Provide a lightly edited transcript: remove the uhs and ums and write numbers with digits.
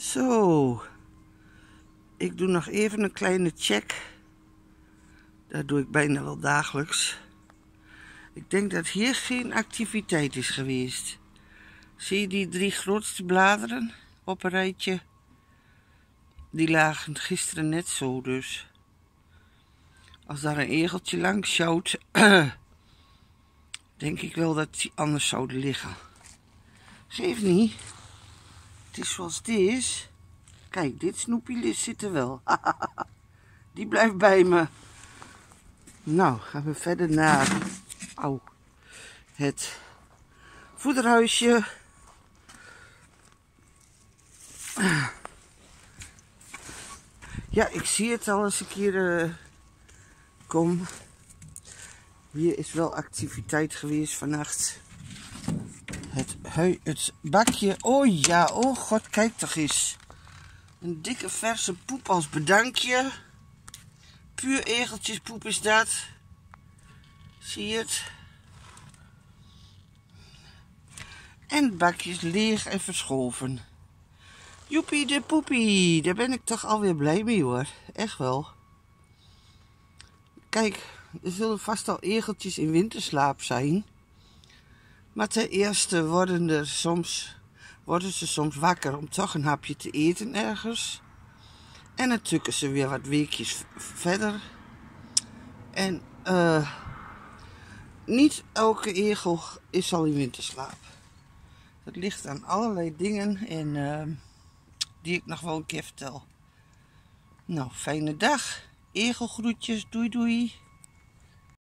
Zo, ik doe nog even een kleine check. Dat doe ik bijna wel dagelijks. Ik denk dat hier geen activiteit is geweest. Zie je die 3 grootste bladeren op een rijtje? Die lagen gisteren net zo, dus als daar een egeltje langs sjouwt, denk ik wel dat die anders zouden liggen. Geef niet. Het is zoals het is. Kijk, dit snoepje zit er wel. Die blijft bij me. Nou, gaan we verder naar het voederhuisje. Ja, ik zie het al eens een keer kom. Hier is wel activiteit geweest vannacht. Het bakje. Oh ja, oh god, kijk toch eens. Een dikke verse poep als bedankje. Puur egeltjespoep is dat. Zie je het? En het bakje is leeg en verschoven. Joepie de poepie. Daar ben ik toch alweer blij mee hoor. Echt wel. Kijk, er zullen vast al egeltjes in winterslaap zijn. Maar ten eerste worden ze soms wakker om toch een hapje te eten ergens. En dan tukken ze weer wat weekjes verder. En niet elke egel is al in winterslaap. Dat ligt aan allerlei dingen en die ik nog wel een keer vertel. Nou, fijne dag. Egelgroetjes. Doei doei.